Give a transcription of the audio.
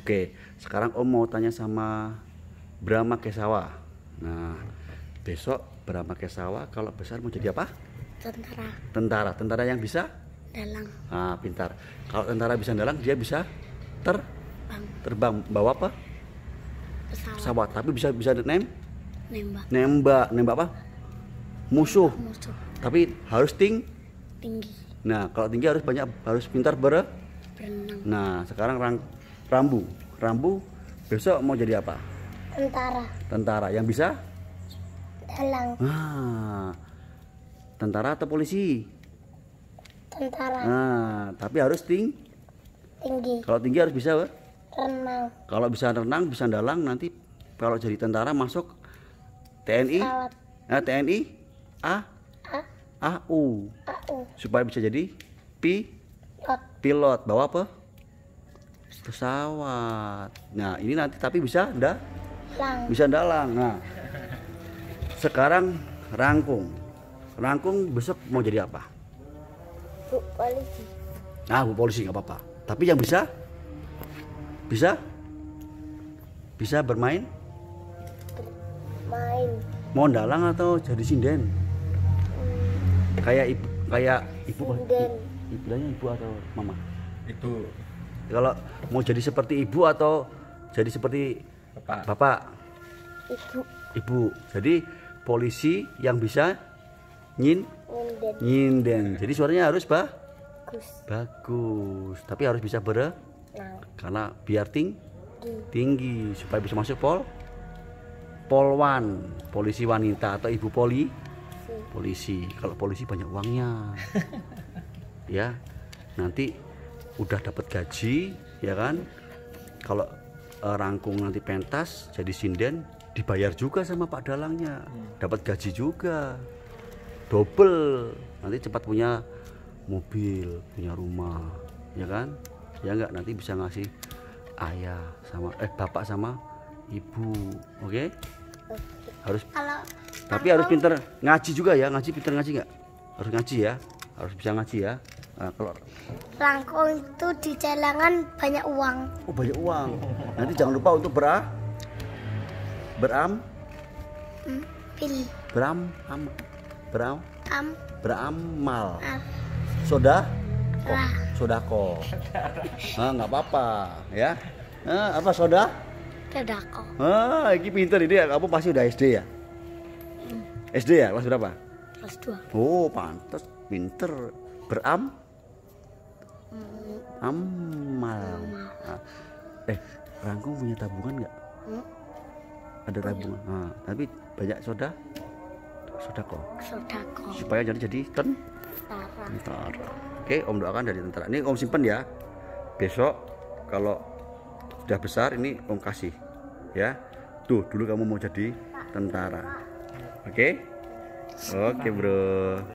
Oke, sekarang Om mau tanya sama Brahma Kesawa. Nah, besok Brahma Kesawa kalau besar mau jadi apa? Tentara. Tentara. Tentara yang bisa? Dalang. Nah, pintar. Kalau tentara bisa dalang, dia bisa Bang. terbang. Bawa apa? Pesawat. Tapi bisa Nembak. nembak apa? Musuh. Musuh. Tapi harus Tinggi. Nah, kalau tinggi harus pintar Berenang. Nah, sekarang Rambu besok mau jadi apa? Tentara. Tentara yang bisa? Dalang. Tentara atau polisi? Tentara. Nah, tapi harus tinggi. Kalau tinggi harus bisa renang. Kalau bisa renang, bisa dalang, nanti kalau jadi tentara masuk TNI, TNI AU, supaya bisa jadi pilot. Bawa apa? Pesawat. Nah, ini nanti tapi bisa dalang. Nah, sekarang Rangkung besok mau jadi apa? Bu polisi. Nah, Bu polisi nggak apa-apa. Tapi yang bisa bermain? Mau dalang atau jadi sinden? Kayak ibu Sinden. Bilangnya ibu atau mama? Itu Kalau mau jadi seperti ibu atau jadi seperti bapak? Ibu. Jadi polisi yang bisa nyinden. Jadi suaranya harus bagus. Tapi harus bisa karena biar tinggi supaya bisa masuk polwan, polisi wanita atau ibu polisi. Kalau polisi banyak uangnya. Ya, nanti udah dapat gaji, ya kan? Kalau Rangkung nanti pentas jadi sinden, dibayar juga sama Pak Dalangnya, dapat gaji juga, double. Nanti cepat punya mobil, punya rumah, ya kan? Ya enggak, nanti bisa ngasih ayah sama bapak sama ibu, oke? Tapi harus pinter ngaji juga ya, pinter ngaji nggak? Harus ngaji ya, harus bisa ngaji ya. Nah, kalau Rangkung itu di celengan banyak uang. Oh, banyak uang. Nanti jangan lupa untuk beramal. Sodako. Nah, nggak apa-apa ya. Apa sodako? Ini pinter ini. Kamu pasti udah SD ya? SD ya, kelas berapa? Kelas 2. Oh, pantas pinter. Amal. Nah, Rangkung punya tabungan nggak? Ada tabungan. Nah, tapi banyak sodako. Supaya jadi tentara. Oke, Om doakan dari tentara. Ini Om simpen ya. Besok kalau sudah besar ini Om kasih. Ya. Tuh, dulu kamu mau jadi tentara. Oke? Oke, Bro.